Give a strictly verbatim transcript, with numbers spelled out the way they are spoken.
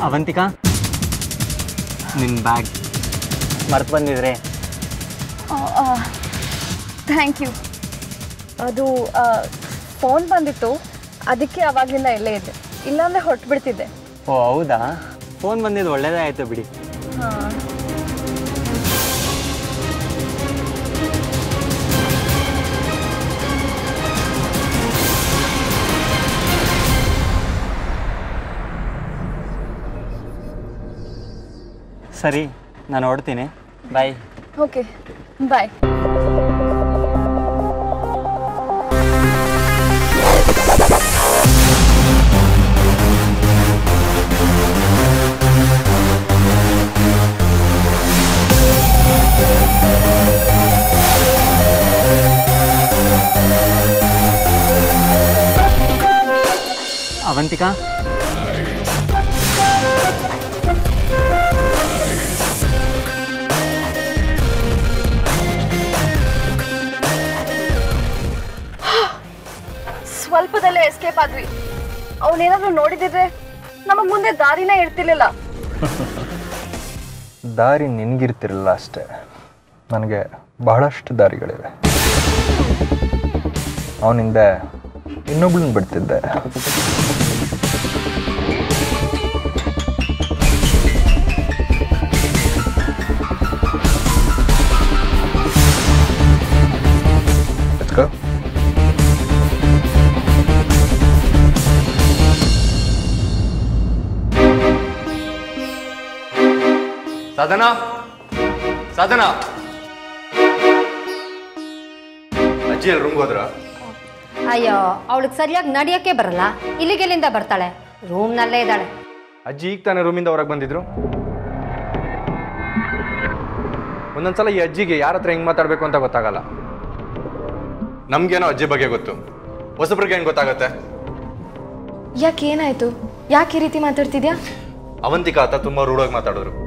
ಅವಂತಿಕಾ, ನಿನ್ನ ಬ್ಯಾಗ್ ಮರ್ತು ಬಂದಿದ್ರೆ. Thank you. ಅದು ಫೋನ್ ಬಂದಿತ್ತು, ಅದಕ್ಕೆ ಅವಾಗಿಂದ ಇಲ್ಲೇ ಇದೆ, ಇಲ್ಲಾಂದರೆ ಹೊರಟು ಬಿಡ್ತಿದ್ದೆ. ಓ ಹೌದಾ, ಫೋನ್ ಬಂದಿದ್ದು ಒಳ್ಳೇದೇ ಆಯಿತು ಬಿಡಿ. ಹಾಂ, ಸರಿ, ನಾನು ಹೊರಡ್ತೀನಿ. ಬಾಯ್. Okay, bye. ಅವಂತಿಕಾ, ಸ್ವಲ್ಪದಲ್ಲೇ ಎಸ್ಕೇಪ್ ಆದ್ವಿ. ಅವನೇನಾದ್ರೂ ನೋಡಿದಿದ್ರೆ ನಮಗ್ ಮುಂದೆ ದಾರಿನೇ ಇರ್ತಿರ್ಲಿಲ್ಲ. ದಾರಿ ನಿನಗಿರ್ತಿರಲಿಲ್ಲ ಅಷ್ಟೇ, ನನಗೆ ಬಹಳಷ್ಟು ದಾರಿಗಳಿವೆ. ಅವನಿಂದ ಇನ್ನೊಬ್ಳನ್ನ ಬಿಡ್ತಿದ್ದೆ. ಸಾಧನಾ, ಸಾಧನಾ, ಅಜ್ಜಿ ಅಲ್ಲಿ ರೂಮ್ಗೆ ಹೋದ್ರ? ಅಯ್ಯೋ, ಅವಳಿಗೆ ಸರಿಯಾಗಿ ನಡೆಯೋಕ್ಕೆ ಬರಲ್ಲ, ಇಲ್ಲಿಗೆಲ್ಲಿಂದ ಬರ್ತಾಳೆ? ರೂಮ್ನಲ್ಲೇ ಇದ್ದಾಳೆ. ಅಜ್ಜಿ ಈಗ ತಾನೇ ರೂಮಿಂದ ಹೊರಗೆ ಬಂದಿದ್ರು. ಒಂದೊಂದ್ಸಲ ಈ ಅಜ್ಜಿಗೆ ಯಾರ ಹತ್ರ ಹೆಂಗ್ ಮಾತಾಡ್ಬೇಕು ಅಂತ ಗೊತ್ತಾಗಲ್ಲ. ನಮ್ಗೇನೋ ಅಜ್ಜಿ ಬಗ್ಗೆ ಗೊತ್ತು, ಹೊಸಬ್ರಿಗೆ ಹೆಂಗ್ ಗೊತ್ತಾಗತ್ತೆ? ಯಾಕೆ, ಏನಾಯ್ತು? ಯಾಕೆ ಈ ರೀತಿ ಮಾತಾಡ್ತಿದ್ಯಾ? ಅವಂತಿಕಾ ಆತ ತುಂಬಾ ರೂಢಾಗಿ ಮಾತಾಡಿದ್ರು.